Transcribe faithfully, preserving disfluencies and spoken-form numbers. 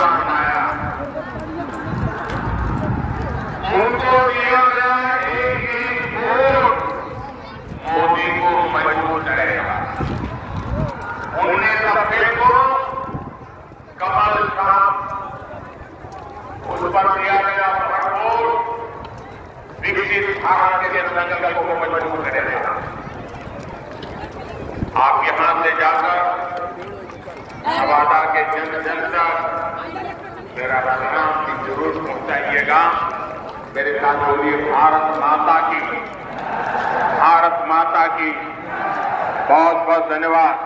आया, उनको दिया गया एक एक वोट मोदी को मजबूत करेगा। उन्हें सबके को कमल साहब उस पर दिया गया भरपूर विकसित भारत के संकल्प को मजबूत करेगा। आप यहां से जाकर नवादा के जन जन तक मेरा सलाम की जरूर पहुंचाइएगा। मेरे साथ बोलिए भारत माता की, भारत माता की। बहुत बहुत धन्यवाद।